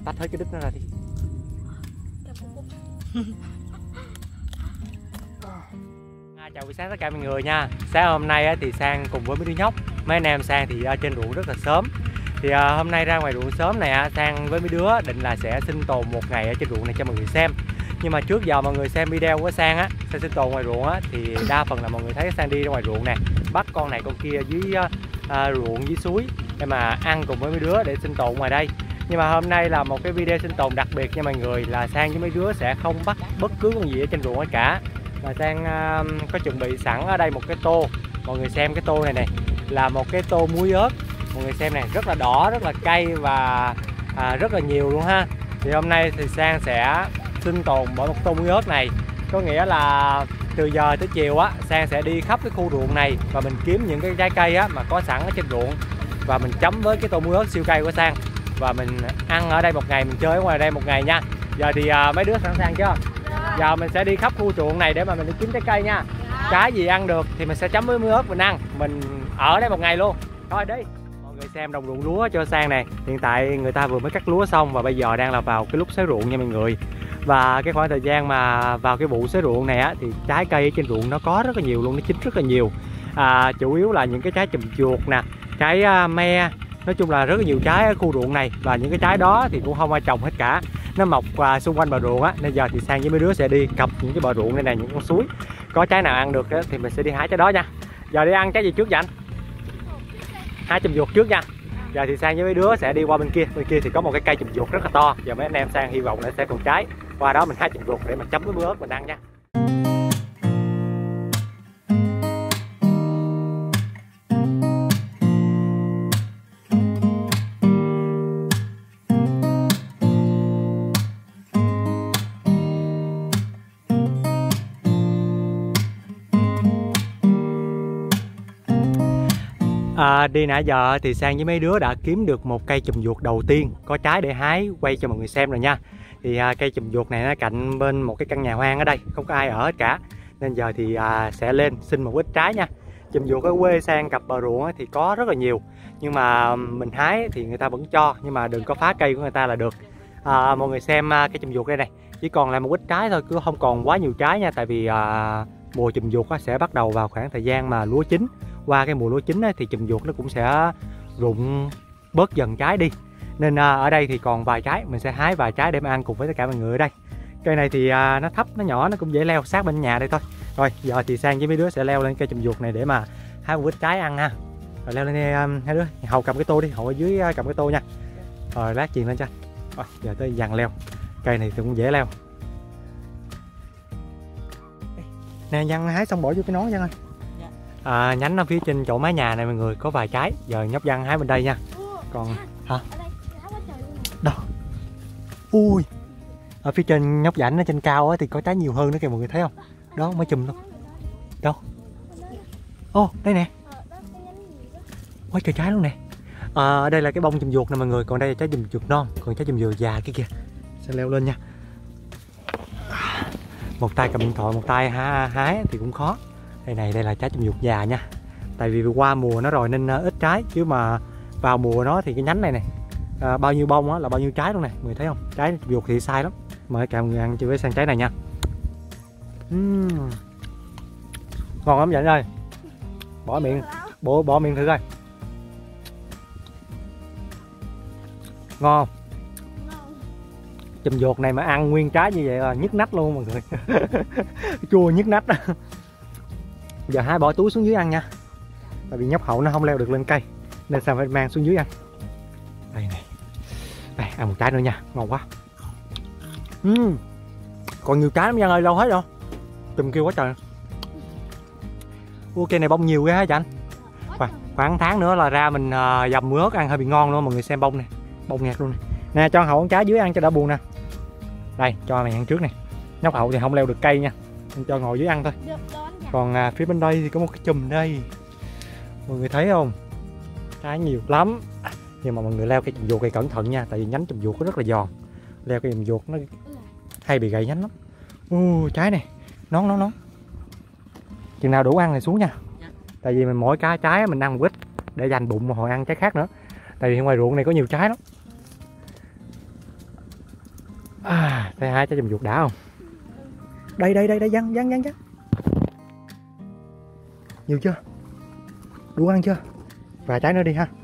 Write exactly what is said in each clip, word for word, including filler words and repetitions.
tách hết cái đít nó ra đi. À, chào buổi sáng tất cả mọi người nha. Sáng hôm nay thì Sang cùng với mấy đứa nhóc, mấy anh em Sang thì ở trên ruộng rất là sớm. Thì à, hôm nay ra ngoài ruộng sớm này, Sang với mấy đứa định là sẽ sinh tồn một ngày ở trên ruộng này cho mọi người xem. Nhưng mà trước giờ mọi người xem video của Sang á, Sang sinh tồn ngoài ruộng á, thì đa phần là mọi người thấy Sang đi ra ngoài ruộng nè, bắt con này con kia dưới à, ruộng dưới suối để mà ăn cùng với mấy đứa để sinh tồn ngoài đây. Nhưng mà hôm nay là một cái video sinh tồn đặc biệt nha mọi người, là Sang với mấy đứa sẽ không bắt bất cứ con gì ở trên ruộng hết cả. Mà Sang uh, có chuẩn bị sẵn ở đây một cái tô. Mọi người xem cái tô này này là một cái tô muối ớt. Mọi người xem này, rất là đỏ, rất là cay và à, rất là nhiều luôn ha. Thì hôm nay thì Sang sẽ sinh tồn bởi một tô muối ớt này. Có nghĩa là từ giờ tới chiều á, Sang sẽ đi khắp cái khu ruộng này và mình kiếm những cái trái cây á mà có sẵn ở trên ruộng và mình chấm với cái tô muối ớt siêu cay của Sang và mình ăn ở đây một ngày, mình chơi ở ngoài đây một ngày nha. Giờ thì à, mấy đứa sẵn sàng chưa? Giờ mình sẽ đi khắp khu ruộng này để mà mình đi kiếm trái cây nha. Trái gì ăn được thì mình sẽ chấm với muối ớt mình ăn. Mình ở đây một ngày luôn. Thôi đi. Mọi người xem đồng ruộng lúa cho Sang này. Hiện tại người ta vừa mới cắt lúa xong và bây giờ đang là vào cái lúc xới ruộng nha mọi người. Và cái khoảng thời gian mà vào cái vụ xới ruộng này á, thì trái cây ở trên ruộng nó có rất là nhiều luôn, nó chín rất là nhiều. À, chủ yếu là những cái trái chùm chuột nè, trái uh, me. Nói chung là rất là nhiều trái ở khu ruộng này. Và những cái trái đó thì cũng không ai trồng hết cả, nó mọc uh, xung quanh bờ ruộng á. Nên giờ thì Sang với mấy đứa sẽ đi cặp những cái bờ ruộng này này, những con suối có trái nào ăn được đó, thì mình sẽ đi hái trái đó nha. Giờ đi ăn trái gì trước vậy anh? Hái chùm chuột trước nha. Giờ thì Sang với mấy đứa sẽ đi qua bên kia. Bên kia thì có một cái cây chùm chuột rất là to. Giờ mấy anh em Sang hy vọng là sẽ còn trái. Qua đó mình hái chùm chuột để mà chấm với muối ớt mình ăn nha. À, đi nãy giờ thì Sang với mấy đứa đã kiếm được một cây chùm chuột đầu tiên có trái để hái, quay cho mọi người xem rồi nha. Thì à, cây chùm chuột này nó cạnh bên một cái căn nhà hoang ở đây, không có ai ở hết cả. Nên giờ thì à, sẽ lên xin một ít trái nha. Chùm chuột ở quê Sang cặp bờ ruộng thì có rất là nhiều, nhưng mà mình hái thì người ta vẫn cho, nhưng mà đừng có phá cây của người ta là được. À, mọi người xem à, cây chùm chuột đây này, chỉ còn lại một ít trái thôi, cứ không còn quá nhiều trái nha. Tại vì à, mùa chùm chuột sẽ bắt đầu vào khoảng thời gian mà lúa chín. Qua cái mùa lúa chín thì chùm chuột nó cũng sẽ rụng bớt dần trái đi. Nên à, ở đây thì còn vài trái, mình sẽ hái vài trái để mà ăn cùng với tất cả mọi người ở đây. Cây này thì à, nó thấp, nó nhỏ, nó cũng dễ leo sát bên nhà đây thôi. Rồi giờ thì Sang với mấy đứa sẽ leo lên cây chùm chuột này để mà hái một ít trái ăn ha. Rồi leo lên đây um, hai đứa, Hậu cầm cái tô đi, Hậu ở dưới uh, cầm cái tô nha. Rồi lát chuyền lên cho anh. Rồi giờ tới dàn leo. Cây này thì cũng dễ leo. Nè Văn hái xong bỏ vô cái nón Văn ơi. À, nhánh ở phía trên chỗ mái nhà này mọi người có vài trái. Giờ nhóc Văn hái bên đây nha. Còn hả? Đâu? Ui, ở phía trên nhóc rãnh ở trên cao thì có trái nhiều hơn nữa kìa, mọi người thấy không? Đó mấy chùm luôn. Đâu? Ô đây nè. Quá trời trái luôn nè. À, ở đây là cái bông chùm chuột nè mọi người, còn đây là trái chùm chuột non, còn trái chùm chuột già kia kìa. Sẽ leo lên nha. Một tay cầm điện thoại, một tay hái thì cũng khó. Đây này, đây là trái chùm chuột già nha. Tại vì qua mùa nó rồi nên ít trái, chứ mà vào mùa nó thì cái nhánh này này à, bao nhiêu bông á là bao nhiêu trái luôn nè, mọi người thấy không? Trái chùm chuột thì sai lắm. Mời cả mọi người ăn chưa với sang trái này nha. uhm. Ngon lắm vậy ơi. Bỏ miệng, bỏ, bỏ miệng thử coi. Ngon không? Chùm chuột này mà ăn nguyên trái như vậy là nhức nách luôn mọi người. Chua nhức nách. Giờ hái bỏ túi xuống dưới ăn nha. Tại vì nhóc Hậu nó không leo được lên cây nên sao phải mang xuống dưới ăn. Đây này. Đây, ăn một trái nữa nha, ngon quá. uhm. Còn nhiều trái lắm Giang ơi, đâu hết rồi. Chùm kêu quá trời. Ủa cây này bông nhiều ghê hả anh? Khoảng, khoảng tháng nữa là ra mình uh, dầm muối ớt ăn hơi bị ngon luôn. Mọi người xem bông này, bông nghẹt luôn này. Nè cho Hậu con trái dưới ăn cho đã buồn nè. Đây cho mày ăn trước này. Nhóc Hậu thì không leo được cây nha, mình cho ngồi dưới ăn thôi. Còn à, phía bên đây thì có một cái chùm đây, mọi người thấy không? Trái nhiều lắm. Nhưng mà mọi người leo cây chùm chuột này cẩn thận nha, tại vì nhánh chùm chuột nó rất là giòn. Leo cây chùm chuột nó hay bị gãy nhánh lắm. Ui trái này nón nón nón. Chừng nào đủ ăn thì xuống nha. Tại vì mình mỗi cái trái mình ăn một ít để dành bụng mà hồi ăn trái khác nữa. Tại vì ngoài ruộng này có nhiều trái lắm. Thấy hai trái chùm vuột đã không? Đây đây đây đây, văng văng văng văng. Nhiều chưa? Đủ ăn chưa? Vài trái nữa đi ha.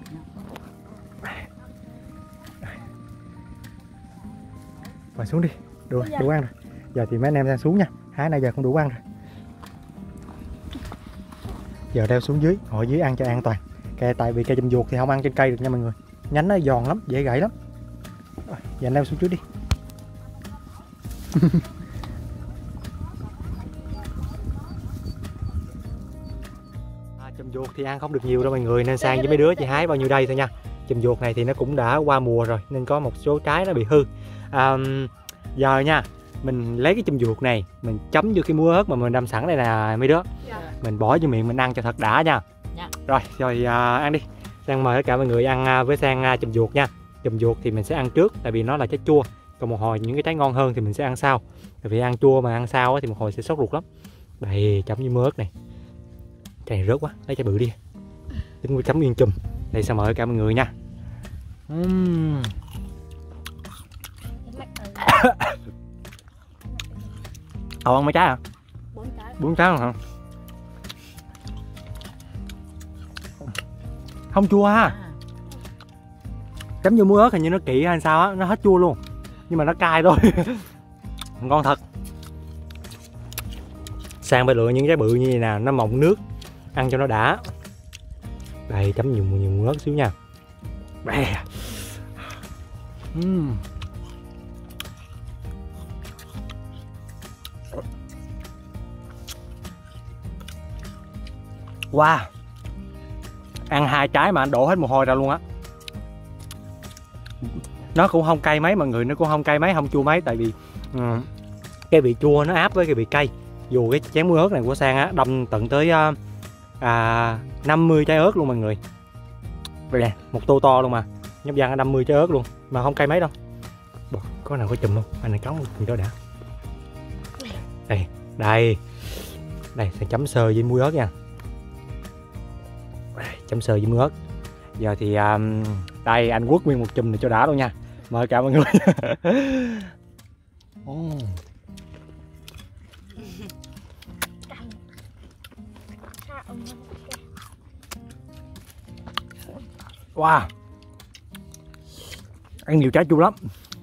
Và xuống đi, đủ, đủ ăn rồi. Giờ thì mấy anh em đang xuống nha. Hái nãy giờ không đủ ăn rồi. Giờ đeo xuống dưới, ngồi dưới ăn cho an toàn. Cây tại vì cây chùm vuột thì không ăn trên cây được nha mọi người. Nhánh nó giòn lắm, dễ gãy lắm. Rồi, giờ leo xuống trước đi. À, chùm vuột thì ăn không được nhiều đâu mọi người, nên Sang với mấy đứa chỉ hái bao nhiêu đây thôi nha. Chùm vuột này thì nó cũng đã qua mùa rồi nên có một số trái nó bị hư. À, giờ nha, mình lấy cái chùm vuột này mình chấm vô cái muối ớt mà mình đâm sẵn đây nè mấy đứa. Dạ. Mình bỏ vô miệng mình ăn cho thật đã nha. Dạ. Rồi rồi à, ăn đi. Sang mời tất cả mọi người ăn với Sang chùm vuột nha. Chùm vuột thì mình sẽ ăn trước tại vì nó là trái chua. Còn một hồi những cái trái ngon hơn thì mình sẽ ăn sau. Tại vì ăn chua mà ăn sau thì một hồi sẽ sốt ruột lắm. Đây chấm với muối ớt này. Trái này rớt quá, lấy trái bự đi. Tính chấm nguyên chùm. Đây Sang mời tất cả mọi người nha. Uhm. Ồ, ăn mấy trái hả? Bốn trái. Bốn trái hả? Không chua ha. À. Chấm vô muối ớt hình như nó kỹ hay sao á, nó hết chua luôn. Nhưng mà nó cay thôi. Ngon thật. Sang phải lựa những trái bự như vậy nè, nó mọng nước, ăn cho nó đã. Đây chấm nhiều nhiều muối ớt xíu nha. Bè. Uhm. Wow, ăn hai trái mà anh đổ hết mồ hôi ra luôn á. Nó cũng không cay mấy mọi người, nó cũng không cay mấy, không chua mấy. Tại vì um, cái vị chua nó áp với cái vị cay. Dù cái chén muối ớt này của Sang á đâm tận tới uh, à, năm mươi trái ớt luôn mọi người. Vậy nè, một tô to luôn mà. Nhóc Văn năm mươi trái ớt luôn mà không cay mấy đâu. Bồ, có nào có chùm không? Anh này cắn một gì đó đã. Đây, đây. Đây, Sang chấm sơ với muối ớt nha. Chấm sơ với muối ớt. Giờ thì um, đây anh quất nguyên một chùm này cho đã luôn nha. Mời cả mọi người. Oh. Wow, ăn nhiều trái chua lắm,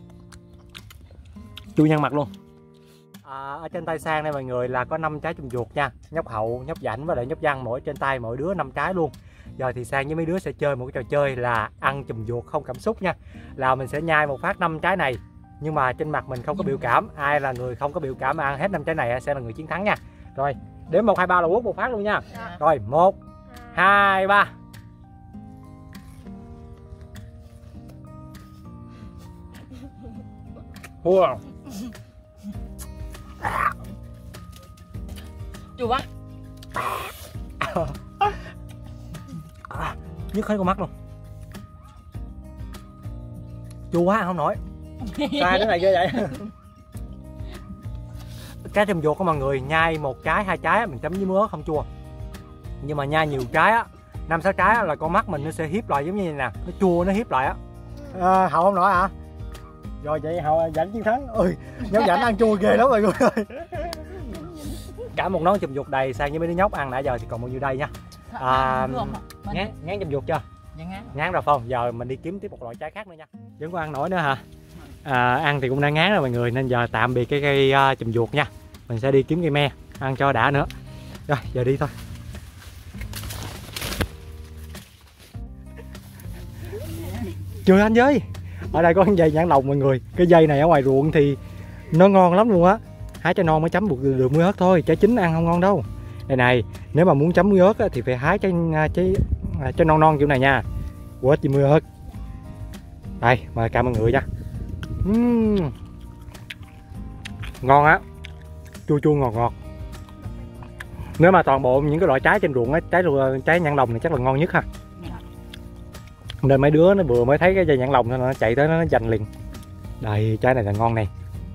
chua nhăn mặt luôn. À, ở trên tay Sang đây mọi người là có năm trái chùm vuột nha. Nhóc Hậu, nhóc Dãnh và lại nhóc Văn mỗi trên tay mỗi đứa năm trái luôn. Giờ thì Sang với mấy đứa sẽ chơi một cái trò chơi là ăn chùm vuột không cảm xúc nha. Là mình sẽ nhai một phát năm trái này, nhưng mà trên mặt mình không có biểu cảm. Ai là người không có biểu cảm mà ăn hết năm trái này sẽ là người chiến thắng nha. Rồi đếm một hai ba là quất một phát luôn nha. Dạ. Rồi một hai ba. Wow. Chua quá. À, nhức hết con mắt luôn. Chua quá không nổi. Sai cái này ghê vậy. Trái chùm vuột của mọi người nhai một trái hai trái mình chấm với muối ớt không chua. Nhưng mà nhai nhiều trái á, năm sáu trái á, là con mắt mình nó sẽ hiếp lại giống như này nè, nó chua nó hiếp lại á. À, Hậu không nổi hả? Rồi vậy Hậu Dãnh chiến thắng. Ôi, nhóc Dãnh ăn chua ghê lắm mọi người ơi. Cả một nón chùm vuột đầy. Sang với mấy đứa nhóc ăn nãy giờ thì còn bao nhiêu đây nha. À, ngán ngán chùm vuột chưa? Ngán. Ngán rồi không? Giờ mình đi kiếm tiếp một loại trái khác nữa nha. Vẫn có ăn nổi nữa hả? À, ăn thì cũng đã ngán rồi mọi người, nên giờ tạm biệt cái cây uh, chùm vuột nha. Mình sẽ đi kiếm cây me ăn cho đã nữa. Rồi giờ đi thôi. Chưa anh với. Ở đây có con dây nhãn lồng mọi người. Cái dây này ở ngoài ruộng thì nó ngon lắm luôn á. Hái trái non mới chấm được muối ớt thôi, trái chín ăn không ngon đâu. Đây này, nếu mà muốn chấm muối ớt á, thì phải hái trái trái trái non non kiểu này nha. Quết với muối ớt. Đây, mời cả mọi người nha. Uhm. Ngon á. Chua chua ngọt ngọt. Nếu mà toàn bộ những cái loại trái trên ruộng á, trái trái nhãn lồng này chắc là ngon nhất ha. Nên mấy đứa nó vừa mới thấy cái dây nhãn lồng nó chạy tới nó giành liền. Đây, trái này là ngon này.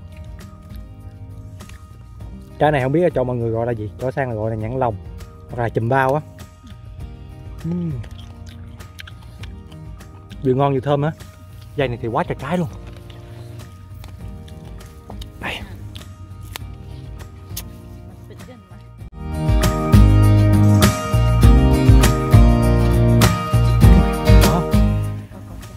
Trái này không biết cho mọi người gọi là gì, cho Sang là gọi là nhãn lồng hoặc là chùm bao á. uhm. Vừa ngon vừa thơm á. Dây này thì quá trời trái luôn.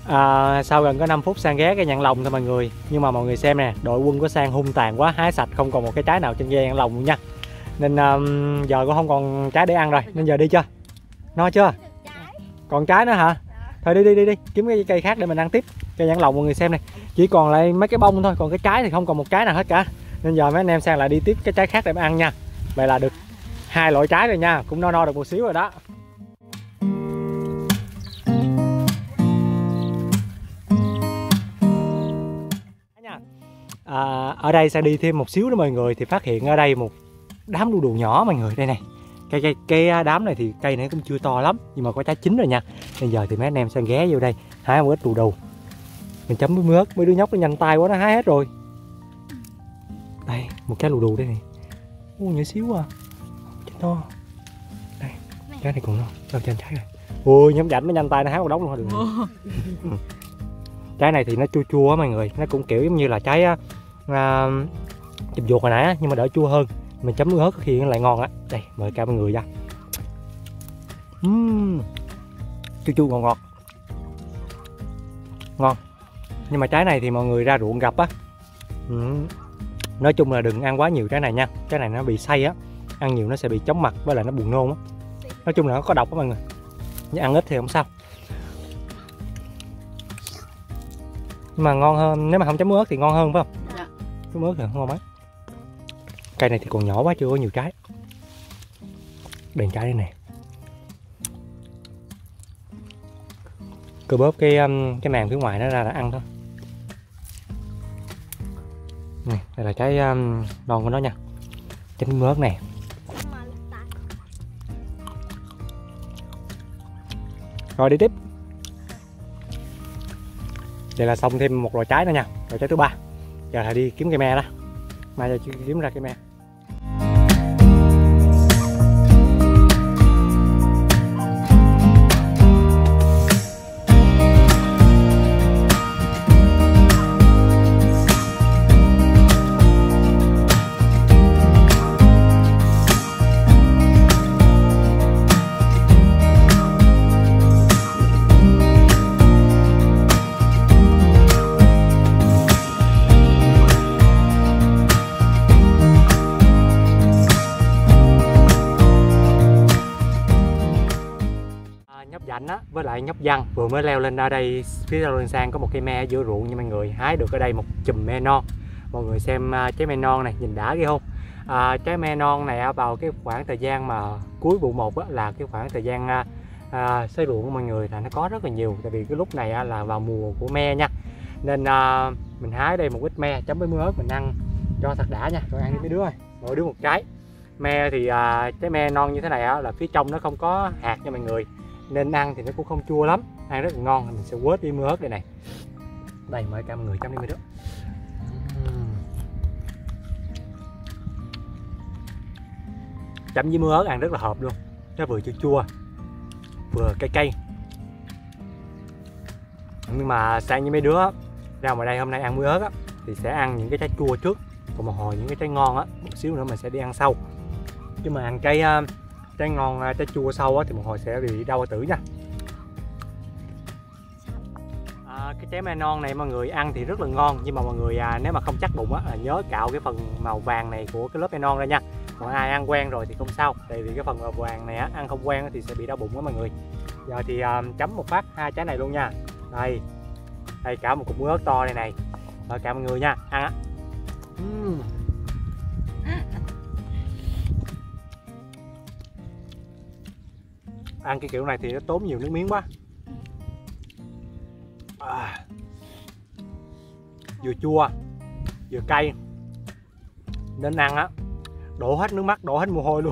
À, sau gần có năm phút Sang ghé cây nhãn lồng thôi mọi người. Nhưng mà mọi người xem nè, đội quân của Sang hung tàn quá, hái sạch không còn một cái trái nào trên cây nhãn lồng luôn nha. Nên um, giờ cũng không còn trái để ăn rồi. Nên giờ đi chưa? No chưa? Còn trái nữa hả? Thôi đi đi đi đi, kiếm cái cây khác để mình ăn tiếp. Cây nhãn lồng mọi người xem này, chỉ còn lại mấy cái bông thôi, còn cái trái thì không còn một trái nào hết cả. Nên giờ mấy anh em Sang lại đi tiếp cái trái khác để mà ăn nha. Vậy là được hai loại trái rồi nha, cũng no no được một xíu rồi đó. À, ở đây Sang đi thêm một xíu nữa mọi người thì phát hiện ở đây một đám đu đủ nhỏ mọi người. Đây này, cây cây cây đám này thì cây này cũng chưa to lắm nhưng mà có trái chín rồi nha. Bây giờ thì mấy anh em Sang ghé vô đây hái một ít đu đủ mình chấm với mướt. Mấy đứa nhóc nó nhanh tay quá, nó hái hết rồi. Đây một trái đu đủ đây này, ô nhỏ xíu à, trái to. Đây trái này còn non, đâu trên trái rồi. Ôi nhóm rảnh nó nhanh tay nó hái một đống luôn được. Trái này thì nó chua chua á mọi người, nó cũng kiểu giống như là trái uh, chụp ruột hồi nãy á, nhưng mà đỡ chua hơn. Mình chấm nước ớt có khi nó lại ngon á. Đây mời cả mọi người ra. uhm, chua chua ngọt ngọt ngon. Nhưng mà trái này thì mọi người ra ruộng gặp á, uhm, nói chung là đừng ăn quá nhiều trái này nha. Trái này nó bị say á, ăn nhiều nó sẽ bị chóng mặt với lại nó buồn nôn á. Nói chung là nó có độc á mọi người, nhưng ăn ít thì không sao. Nhưng mà ngon hơn, nếu mà không chấm ớt thì ngon hơn phải không? Dạ. Chấm ớt thì không ngon mấy. Cây này thì còn nhỏ quá, chưa có nhiều trái. Đèn trái đây nè. Cứ bóp cái cái màng phía ngoài nó ra là ăn thôi. Này, đây là trái um, non của nó nha. Chấm ớt nè. Rồi đi tiếp. Đây là xong thêm một loại trái nữa nha, loại trái thứ ba. Giờ là đi kiếm cây me đó. Mai giờ chưa kiếm ra cây me. Dạnh á với lại nhóc Văn vừa mới leo lên ở đây phía sau lưng Sang có một cây me ở giữa ruộng nha mọi người. Hái được ở đây một chùm me non. Mọi người xem uh, trái me non này nhìn đã ghê không? Uh, trái me non này uh, vào cái khoảng thời gian mà cuối vụ một á, là cái khoảng thời gian uh, uh, xới ruộng của mọi người là nó có rất là nhiều. Tại vì cái lúc này uh, là vào mùa của me nha. Nên uh, mình hái đây một ít me chấm với muối ớt mình ăn cho thật đã nha. Rồi ăn đi mấy đứa ơi, mỗi đứa một trái. Me thì uh, trái me non như thế này uh, là phía trong nó không có hạt nha mọi người, nên ăn thì nó cũng không chua lắm, ăn rất là ngon. Mình sẽ quết đi muối ớt đây này. Đây mời cả mọi người chấm đi mấy đứa. Chấm với muối ớt ăn rất là hợp luôn, nó vừa chua chua vừa cay cay. Nhưng mà Sang với mấy đứa ra ngoài đây hôm nay ăn muối ớt á, thì sẽ ăn những cái trái chua trước, còn một hồi những cái trái ngon á một xíu nữa mình sẽ đi ăn sau. Chứ mà ăn trái trái ngon trái chua sau á thì một hồi sẽ bị đau tử nha. À, cái trái me non này mọi người ăn thì rất là ngon, nhưng mà mọi người à, nếu mà không chắc bụng á là nhớ cạo cái phần màu vàng này của cái lớp me non ra nha. Còn ai ăn quen rồi thì không sao, tại vì cái phần màu vàng này á ăn không quen thì sẽ bị đau bụng đó mọi người. Giờ thì à, chấm một phát hai trái này luôn nha. Đây đây cả một cục muối ớt to đây này, mời cả mọi người nha, ăn á. uhm. Ăn cái kiểu này thì nó tốn nhiều nước miếng quá. À, vừa chua vừa cay nên ăn á đổ hết nước mắt, đổ hết mồ hôi luôn.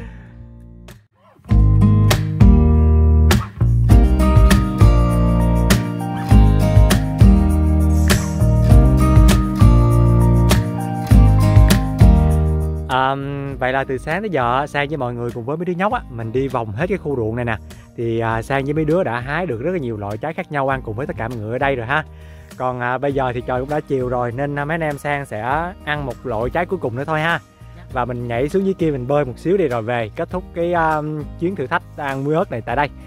À, vậy là từ sáng tới giờ Sang với mọi người cùng với mấy đứa nhóc á, mình đi vòng hết cái khu ruộng này nè. Thì à, Sang với mấy đứa đã hái được rất là nhiều loại trái khác nhau ăn cùng với tất cả mọi người ở đây rồi ha. Còn à, bây giờ thì trời cũng đã chiều rồi, nên à, mấy anh em Sang sẽ ăn một loại trái cuối cùng nữa thôi ha. Và mình nhảy xuống dưới kia mình bơi một xíu đi rồi về kết thúc cái uh, chuyến thử thách ăn muối ớt này tại đây.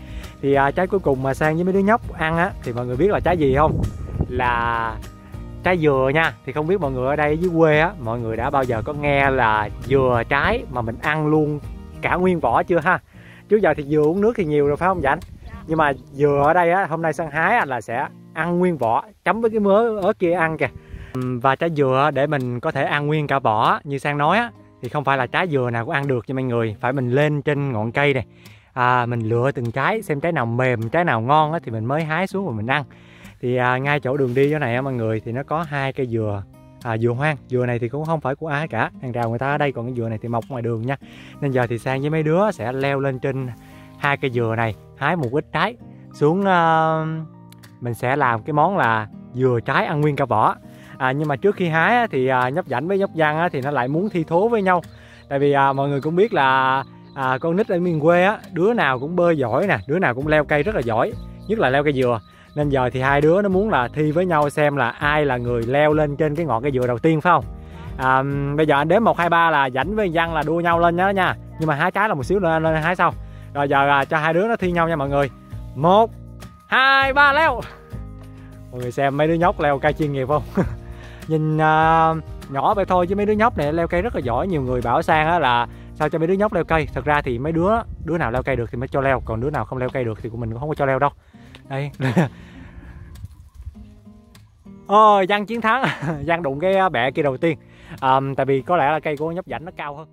Thì à, trái cuối cùng mà Sang với mấy đứa nhóc ăn á thì mọi người biết là trái gì không? Là trái dừa nha. Thì không biết mọi người ở đây dưới quê á, mọi người đã bao giờ có nghe là dừa trái mà mình ăn luôn cả nguyên vỏ chưa ha? Trước giờ thì dừa uống nước thì nhiều rồi phải không Dạnh? Nhưng mà dừa ở đây á, hôm nay Sang hái là sẽ ăn nguyên vỏ chấm với cái mớ ớt kia ăn kìa. Và trái dừa để mình có thể ăn nguyên cả vỏ như Sang nói á, thì không phải là trái dừa nào cũng ăn được nha mọi người. Phải mình lên trên ngọn cây này, à, mình lựa từng trái xem trái nào mềm, trái nào ngon á, thì mình mới hái xuống và mình ăn. Thì à, ngay chỗ đường đi chỗ này á mọi người thì nó có hai cây dừa, à, dừa hoang. Dừa này thì cũng không phải của ai cả, hàng rào người ta ở đây, còn cái dừa này thì mọc ngoài đường nha. Nên giờ thì Sang với mấy đứa sẽ leo lên trên hai cây dừa này, hái một ít trái xuống. Uh, mình sẽ làm cái món là dừa trái ăn nguyên cả vỏ. À, nhưng mà trước khi hái á, thì à, nhóc Dảnh với nhóc Văn á, thì nó lại muốn thi thố với nhau. Tại vì à, mọi người cũng biết là à, con nít ở miền quê á, đứa nào cũng bơi giỏi nè, đứa nào cũng leo cây rất là giỏi, nhất là leo cây dừa. Nên giờ thì hai đứa nó muốn là thi với nhau xem là ai là người leo lên trên cái ngọn cây dừa đầu tiên phải không? À, bây giờ anh đếm một hai ba là Dảnh với Văn là đua nhau lên đó nha. Nhưng mà hái trái là một xíu nữa lên hái sau. Rồi giờ à, cho hai đứa nó thi nhau nha mọi người. Một, hai, ba leo. Mọi người xem mấy đứa nhóc leo cây chuyên nghiệp không? Nhìn uh, nhỏ vậy thôi chứ mấy đứa nhóc này leo cây rất là giỏi. Nhiều người bảo Sang á là sao cho mấy đứa nhóc leo cây. Thật ra thì mấy đứa đứa nào leo cây được thì mới cho leo, còn đứa nào không leo cây được thì của mình cũng không có cho leo đâu. Đây. Ôi, Văn chiến thắng. Văn đụng cái bẹ kia đầu tiên. À, tại vì có lẽ là cây của nhóc Dảnh nó cao hơn.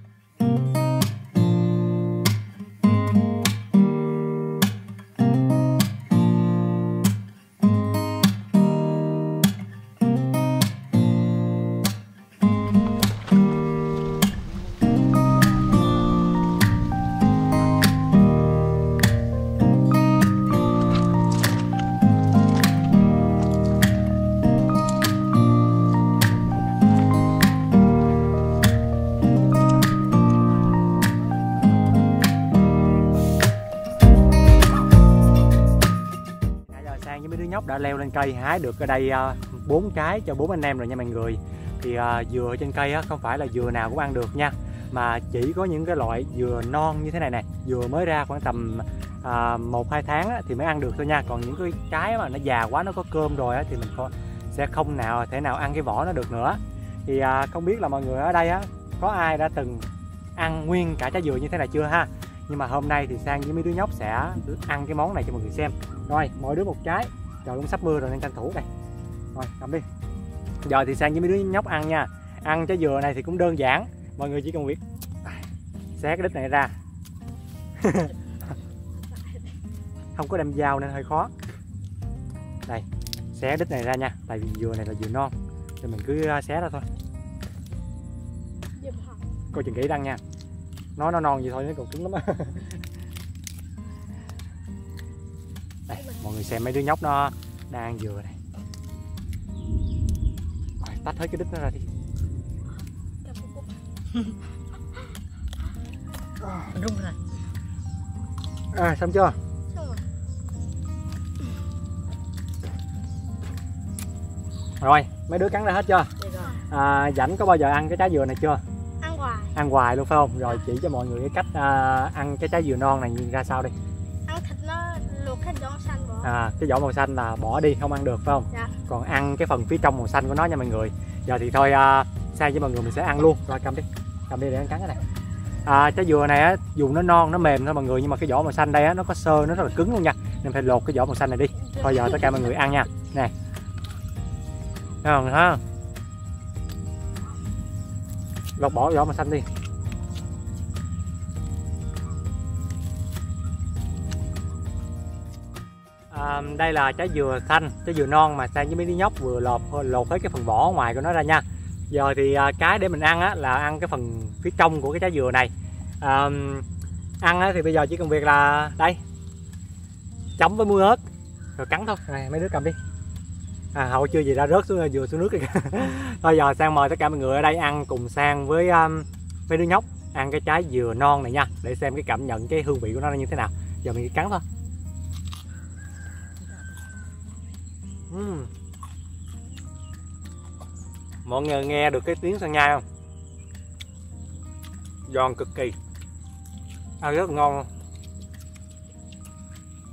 Nhóc đã leo lên cây hái được ở đây bốn uh, trái cho bốn anh em rồi nha mọi người. Thì uh, dừa trên cây á, không phải là dừa nào cũng ăn được nha, mà chỉ có những cái loại dừa non như thế này nè, dừa mới ra khoảng tầm uh, một hai tháng á, thì mới ăn được thôi nha. Còn những cái trái mà nó già quá, nó có cơm rồi á, thì mình có, sẽ không nào thể nào ăn cái vỏ nó được nữa. Thì uh, không biết là mọi người ở đây á, có ai đã từng ăn nguyên cả trái dừa như thế này chưa ha? Nhưng mà hôm nay thì Sang với mấy đứa nhóc sẽ ăn cái món này cho mọi người xem. Rồi, mỗi đứa một trái. Trời cũng sắp mưa rồi nên tranh thủ đây. Rồi, cầm đi. Giờ thì Sang với mấy đứa nhóc ăn nha. Ăn trái dừa này thì cũng đơn giản. Mọi người chỉ cần việc xé cái đít này ra. Không có đem dao nên hơi khó. Đây, xé đít này ra nha. Tại vì dừa này là dừa non, thì mình cứ xé ra thôi. Coi chừng kỹ răng nha. Nó nó non vậy thôi, nó còn cứng lắm á. Đây, mọi người xem mấy đứa nhóc nó đang ăn dừa này. Rồi, tách hết cái đít nó ra đi. Rung rồi. À, xong chưa? Xong rồi. Rồi, mấy đứa cắn ra hết chưa? Được rồi. À, Dảnh có bao giờ ăn cái trái dừa này chưa? Ăn hoài. Ăn hoài luôn phải không? Rồi chỉ cho mọi người cái cách à, ăn cái trái dừa non này nhìn ra sao đi. Ăn thịt nó luộc cái vỏ xanh bỏ. À, cái vỏ màu xanh là bỏ đi, không ăn được phải không? Dạ. Còn ăn cái phần phía trong màu xanh của nó nha mọi người. Giờ thì thôi à, Sang với mọi người mình sẽ ăn luôn. Rồi cầm đi, cầm đi để ăn cắn cái này. À, trái dừa này á, dù nó non nó mềm thôi mọi người, nhưng mà cái vỏ màu xanh đây á, nó có xơ, nó rất là cứng luôn nha, nên phải lột cái vỏ màu xanh này đi. Thôi giờ tất cả mọi người ăn nha. Nè, thấy không, thấy không? Lột bỏ vỏ màu xanh đi. À, đây là trái dừa xanh, trái dừa non mà Sang với mấy đứa nhóc vừa lột lột hết cái phần vỏ ngoài của nó ra nha. Giờ thì à, cái để mình ăn á, là ăn cái phần phía trong của cái trái dừa này. À, ăn á, thì bây giờ chỉ cần việc là đây, chấm với muối ớt rồi cắn thôi. Này, mấy đứa cầm đi. À, hậu chưa gì đã rớt xuống dừa xuống nước kìa. Thôi giờ Sang mời tất cả mọi người ở đây ăn cùng Sang với um, mấy đứa nhóc ăn cái trái dừa non này nha, để xem cái cảm nhận cái hương vị của nó như thế nào. Giờ mình cắn thôi. uhm. Mọi người nghe được cái tiếng Sang nhai không? Giòn cực kỳ, ăn rất ngon luôn.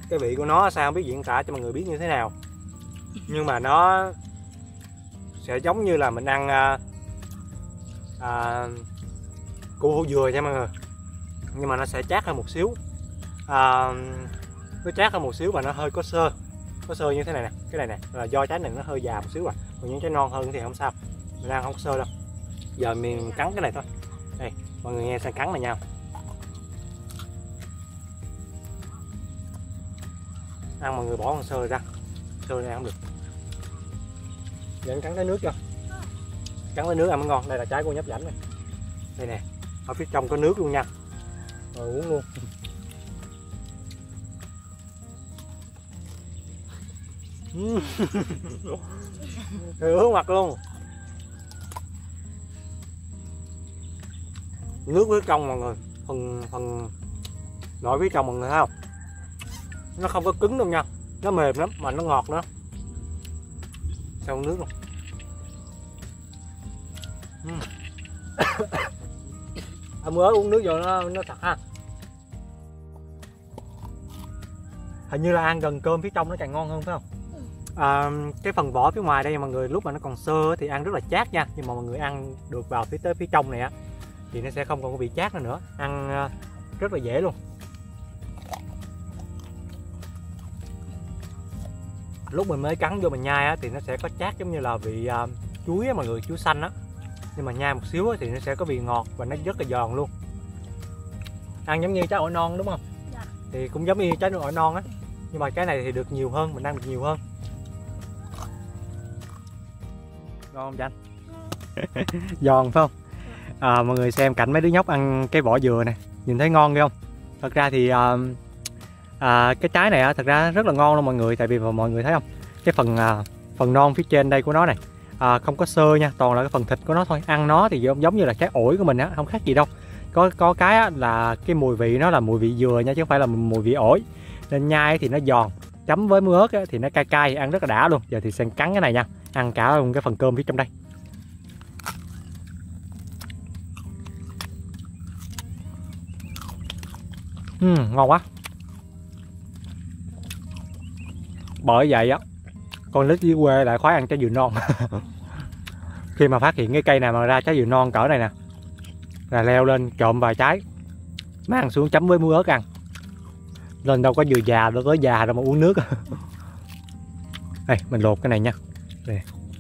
cái vị của nó sao không biết diễn tả cho mọi người biết như thế nào, nhưng mà nó sẽ giống như là mình ăn à, à, củ hủ dừa nha mọi người, nhưng mà nó sẽ chát hơn một xíu, à, nó chát hơn một xíu và nó hơi có xơ, có xơ như thế này nè. Cái này nè là do trái này nó hơi già một xíu à, còn những trái non hơn thì không sao, mình ăn không có xơ đâu. Giờ mình cắn cái này thôi, đây mọi người nghe sang cắn này nha. Ăn mọi người bỏ con xơ ra, xơ này không được. Để anh cắn cái nước cho, cắn cái nước ăn mới ngon. Đây là trái của nhấp rảnh này, đây nè, ở phía trong có nước luôn nha, rồi uống luôn. Ướt mặt luôn. Nước phía trong mọi người, phần phần nội phía trong mọi người thấy không, nó không có cứng đâu nha, nó mềm lắm mà nó ngọt nữa. Sao nước luôn. uhm. À, mới uống nước vô nó nó thật ha. Hình như là ăn gần cơm phía trong nó càng ngon hơn phải không? À, cái phần vỏ phía ngoài đây mọi người, lúc mà nó còn sơ thì ăn rất là chát nha, nhưng mà mọi người ăn được vào phía tới phía trong này á thì nó sẽ không còn có vị chát nữa nữa, ăn rất là dễ luôn. Lúc mình mới cắn vô mình nhai á thì nó sẽ có chát giống như là vị uh, chuối á mọi người, chuối xanh á, nhưng mà nhai một xíu á thì nó sẽ có vị ngọt và nó rất là giòn luôn. Ăn giống như trái ổi non đúng không? Dạ. Thì cũng giống như trái ổi non á, nhưng mà cái này thì được nhiều hơn, mình ăn được nhiều hơn. Ngon không Chanh? Giòn phải không? À, mọi người xem cảnh mấy đứa nhóc ăn cái vỏ dừa này, nhìn thấy ngon ghê không? Thật ra thì à, à, cái trái này à, thật ra rất là ngon luôn mọi người, tại vì mọi người thấy không, cái phần à, phần non phía trên đây của nó này à, không có xơ nha, toàn là cái phần thịt của nó thôi. Ăn nó thì giống, giống như là trái ổi của mình á, không khác gì đâu. Có có cái á, là cái mùi vị nó là mùi vị dừa nha, chứ không phải là mùi vị ổi, nên nhai thì nó giòn, chấm với muối ớt á, thì nó cay cay, ăn rất là đã luôn. Giờ thì sang cắn cái này nha, ăn cả luôn cái phần cơm phía trong đây. uhm, ngon quá. Bởi vậy á, con nít dưới quê lại khoái ăn trái dừa non. Khi mà phát hiện cái cây nào mà ra trái dừa non cỡ này nè, là leo lên trộm vài trái, mang xuống chấm với muối ớt ăn. Lên đâu có dừa già, đâu có già đâu mà uống nước. Đây, mình lột cái này nha. Đây.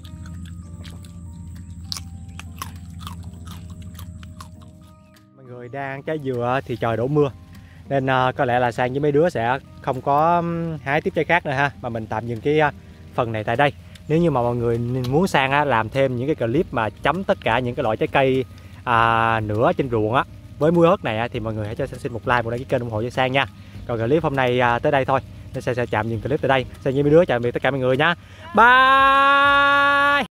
Mọi người đang ăn trái dừa thì trời đổ mưa, nên uh, có lẽ là Sang với mấy đứa sẽ không có um, hái tiếp trái khác nữa ha, mà mình tạm dừng cái uh, phần này tại đây. Nếu như mà mọi người muốn Sang uh, làm thêm những cái clip mà chấm tất cả những cái loại trái cây uh, nữa trên ruộng á với muối ớt này uh, thì mọi người hãy cho Sang xin một like, một đăng ký kênh ủng hộ cho Sang nha. Còn clip hôm nay uh, tới đây thôi, nên Sang sẽ chạm dừng clip tại đây. Sang với mấy đứa chào tạm biệt tất cả mọi người nha. Bye.